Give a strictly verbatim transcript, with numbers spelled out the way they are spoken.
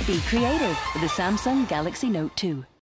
Be creative with the Samsung Galaxy Note two.